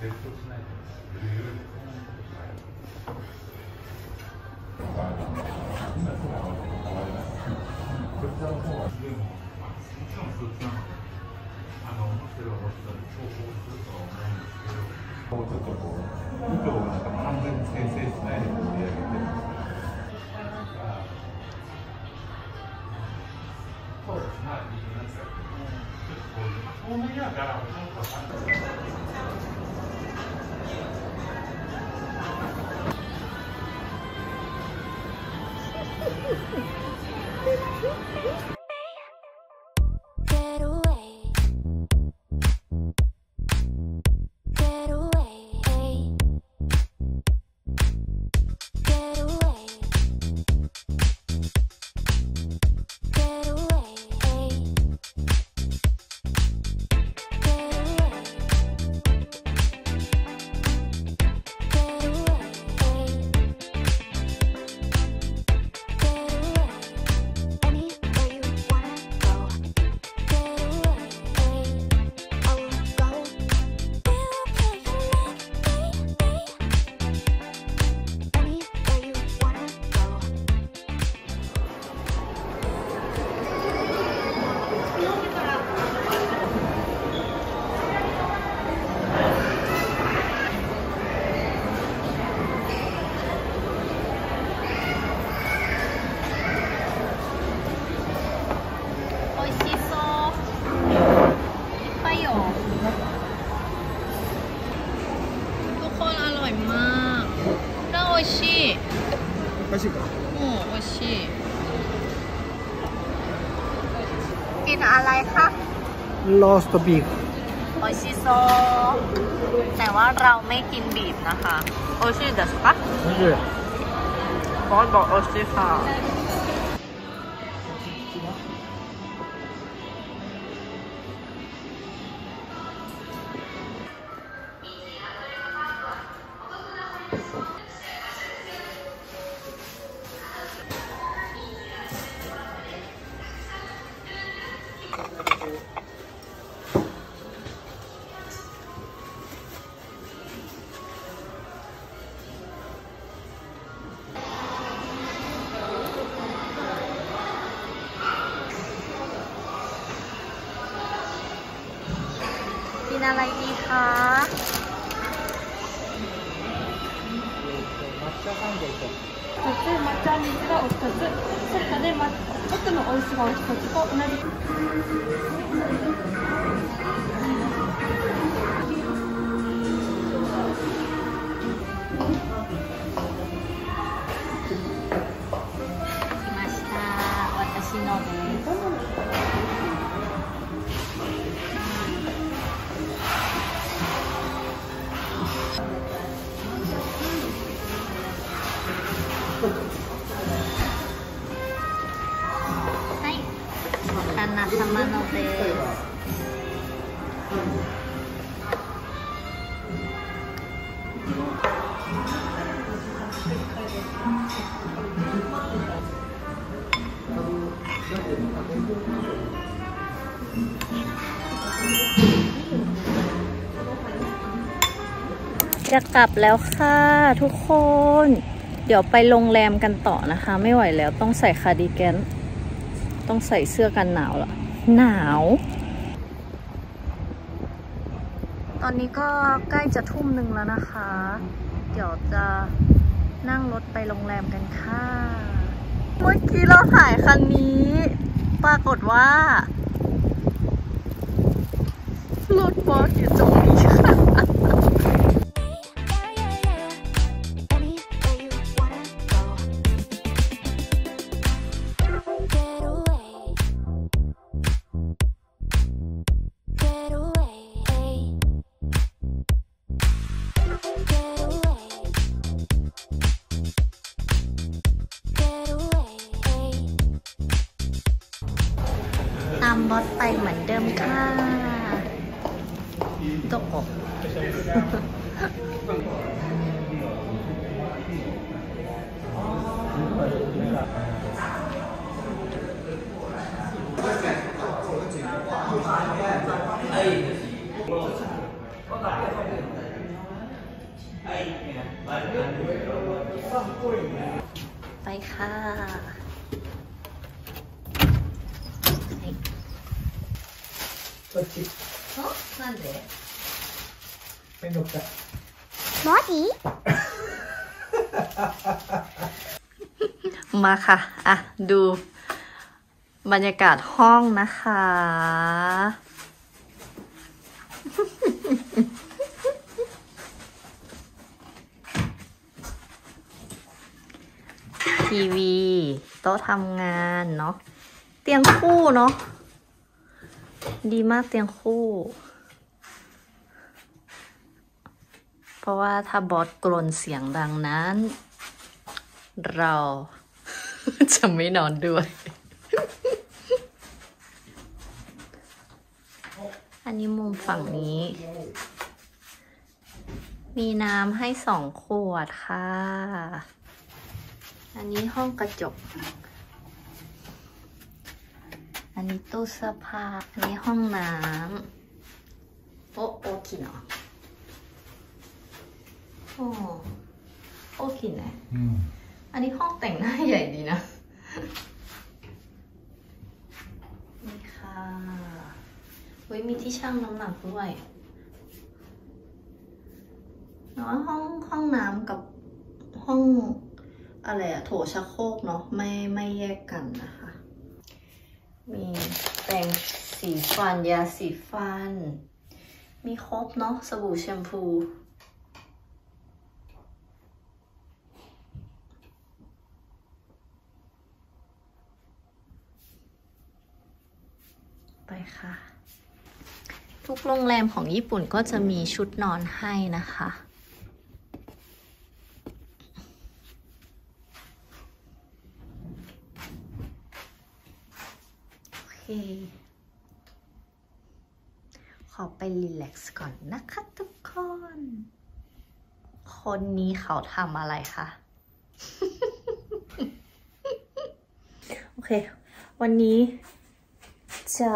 もうちょっとこう糸をなんか完全に生成しないで盛り上げてる。そうですね。透明やから。美味しいか。美味しい。กินอะไรคะโรสต์บีฟ美味しそうแต่ว่าเราไม่กินบีฟนะคะ美味しいですか美味しいบอสบอก美味しいค่ะกินอะไรดีคะ抹茶サンドと抹茶水がお2つセットで奥のお石がお1つと同じ来ました私のですはい、お花様のです。จะกลับแล้วค่ะทุกคนเดี๋ยวไปโรงแรมกันต่อนะคะไม่ไหวแล้วต้องใส่คาร์ดิแกนต้องใส่เสื้อกันหนาวละหนาวตอนนี้ก็ใกล้จะทุ่มหนึ่งแล้วนะคะเดี๋ยวจะนั่งรถไปโรงแรมกันค่ะเมื่อกี้เราถ่ายคันนี้ปรากฏว่ารถบอสอยู่ตรงนี้ค่ะตามบอสไปเหมือนเดิมค่ะตกอกไปค่ะこっち。 なんでめんどくさい。 マジมาค่ะอ่ะดูบรรยากาศห้องนะคะ ทีวีโต๊ะทำงานเนาะเตียงคู่เนาะดีมากเตียงคู่ เพราะว่าถ้าบอสกรนเสียงดังนั้น เรา จะไม่นอนด้วย อันนี้มุมฝั่งนี้ มีน้ำให้2 ขวดค่ะ อันนี้ห้องกระจก อันนี้ตู้เสื้อผ้า อันนี้ห้องน้ำโอคิเนาะโอคินะอันนี้ห้องแต่งหน้าใหญ่ดีนะ นี่ค่ะเฮ้ยมีที่ชั่งน้ำหนักด้วยเนาะห้องน้ำกับห้องอะไรอะโถชักโครกเนาะไม่แยกกันนะคะ มีแปรงสีฟันยาสีฟัน มีครบเนาะสบู่แชมพูไปค่ะ ทุกโรงแรมของญี่ปุ่นก็จะมีชุดนอนให้นะคะโอเคขอไปรีแลกซ์ก่อนนะคะทุกคน คนนี้เขาทำอะไรคะ โอเควันนี้จะ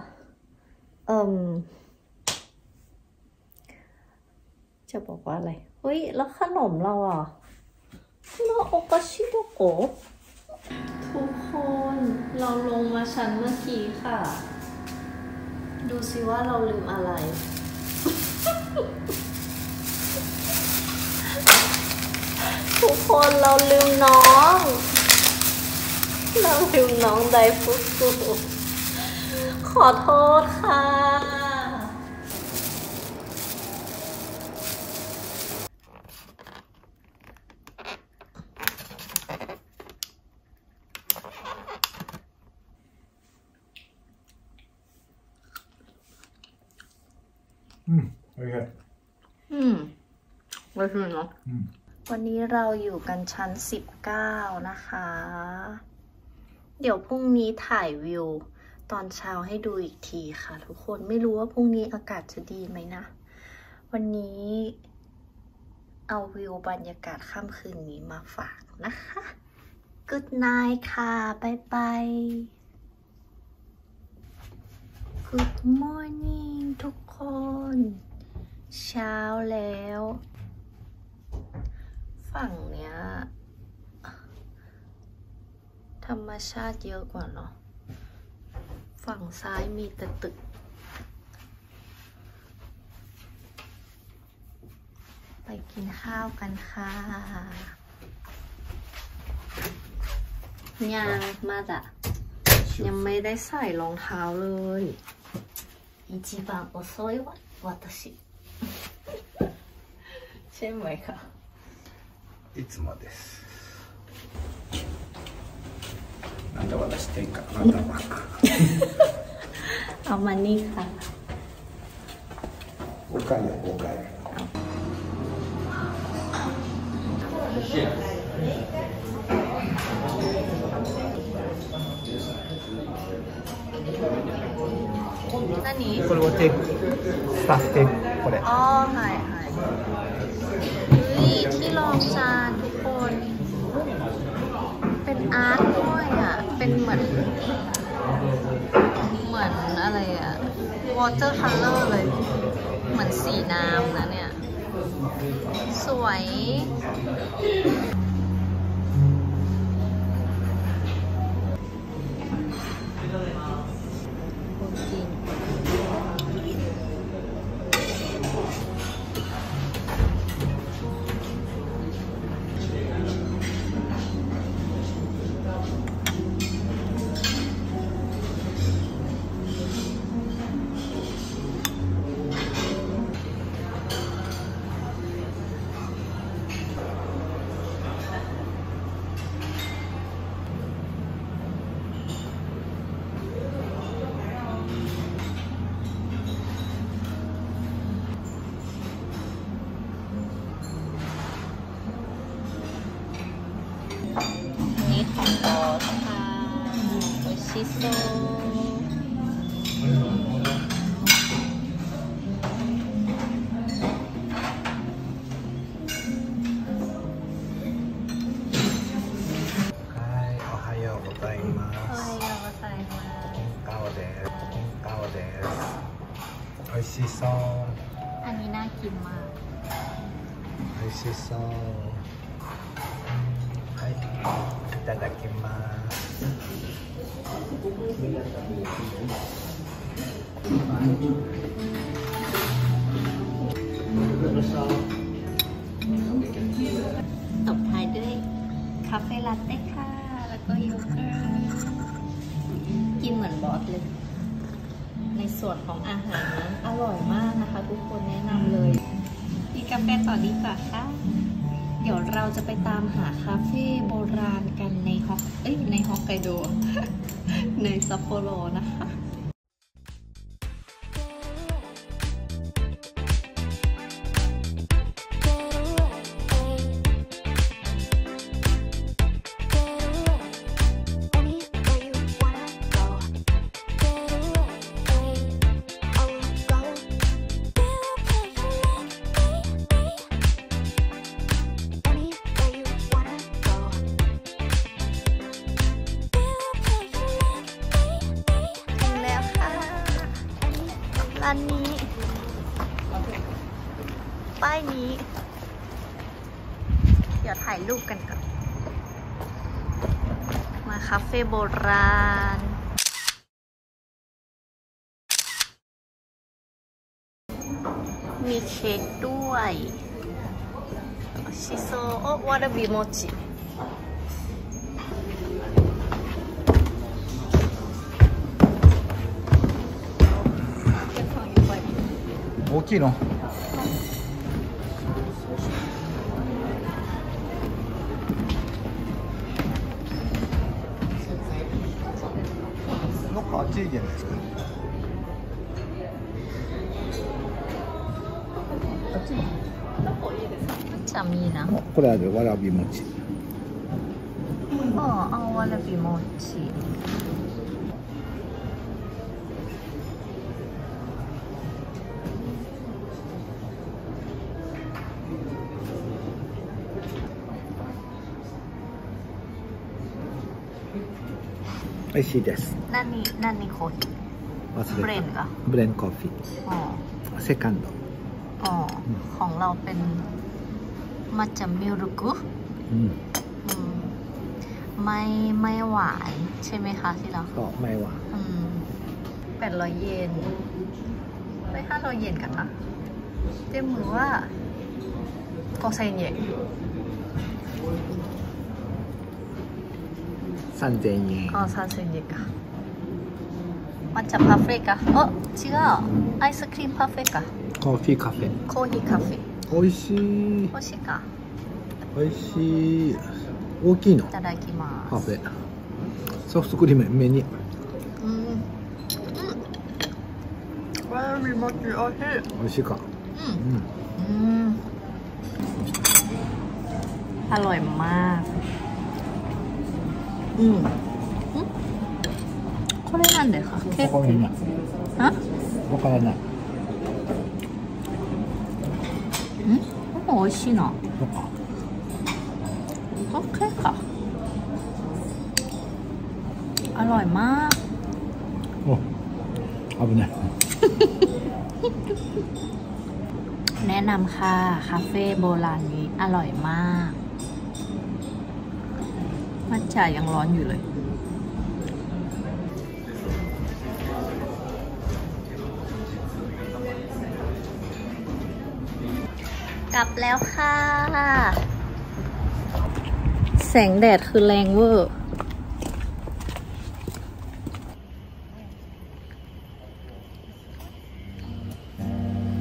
จะบอกว่าอะไรเฮ้ยแล้วขนมเราอ่ะแล้วโอกาชิโดโกะทุกคนเราลงมาชั้นเมื่อกี้ค่ะ ดูสิว่าเราลืมอะไร ทุกคนเราลืมน้องไดฟุกุขอโทษค่ะโอเคไม่ใช่เนาะวันนี้เราอยู่กันชั้น19นะคะ เดี๋ยวพรุ่งนี้ถ่ายวิวตอนเช้าให้ดูอีกทีค่ะทุกคนไม่รู้ว่าพรุ่งนี้อากาศจะดีไหมนะวันนี้เอาวิวบรรยากาศค่ำคืนนี้มาฝากนะคะ Good night ค่ะบ๊ายบาย Good morning ทุกคนเช้าแล้วฝั่งเนี้ยธรรมชาติเยอะกว่าเนาะฝั่งซ้ายมีแต่ตึกไปกินข้าวกันค่ะยังมาจ้ะยังไม่ได้ใส่รองเท้าเลย一番遅いわ私ใช่ไหมคะいつもですなんで私天下なんだわเอามานี่ค่ะ 5回や5回何これをテープスタッフテープこれอ๋อはいはいเฮ้ยที่รองจานทุกคนเป็นอาร์ตด้วยอ่ะเป็นเหมือนอะไรอ่ะ water color เลยเหมือนสีน้ำนะเนี่ยสวยนี่ของบอสค่ะโอชิโซおはようございます。 おはようございます。 顔です。顔です。美味しそう。 อันนี้น่ากินมาก美味しそう。はい、いただきます。 ตบท้ายด้วยคาเฟ่ลาเต้ค่ะ แล้วก็โยเกิร์ตกินเหมือนบอสเลย ในส่วนของอาหารนั้นอร่อยมากนะคะทุกคนแนะนำเลยกินกาแฟต่อดีกว่าค่ะ เดี๋ยวเราจะไปตามหาคาเฟ่โบราณกันในฮอกไกโด ในซัปโปโรนะคะ ร้านนี้ ป้ายนี้ เดี๋ยวถ่ายรูปกันก่อน มาคาเฟ่โบราณ มีเค้กด้วยชิโซโอะวาราบิโมจิ大きいの。なんか熱いじゃないですか。熱い。 จะมีนะこれあるわらび餅。 เอาวาราบิโมจิ美味しいです。 นั่นนี่โคฮิブレンด์เหรอブレンコーヒอ๋อー。セカンド。 อ๋อ ของเราเป็นมัทฉะมิลกุไม่หวานใช่ไหมคะที่เราそう、前は。 800 เยนไป500 เยนกันนะเต็มมือว่า5000 เยน 3000円。 3000 เยนか抹茶パフェか違うアイスクリームパフェかコーヒーカフェ。 コーヒーカフェ美味しい。 美味しいか美味しい。大きいの。 いただきますパフェ。ソフトクリーム目に。 わらび餅美味しい。 美味しいか。 อร่อยมากこれなんですかケーキわからない。わからない。 美味しいなそっか。 โอเคค่ะอร่อยมากお、危ない。 แนะนำค่ะคาเฟ่โบราณนี้อร่อยมากมัทฉะยังร้อนอยู่เลยกลับแล้วค่ะแสงแดดคือแรงเวอร์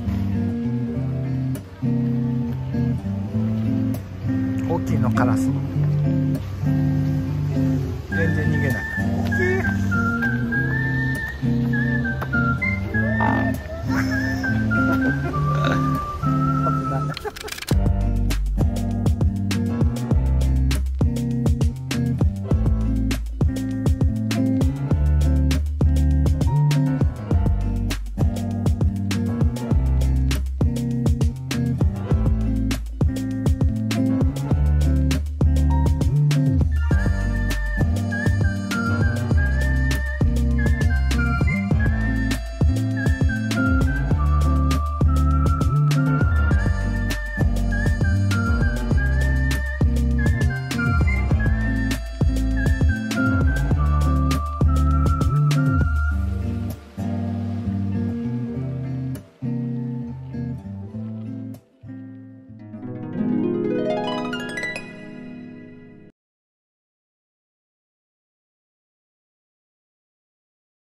大きいのカラス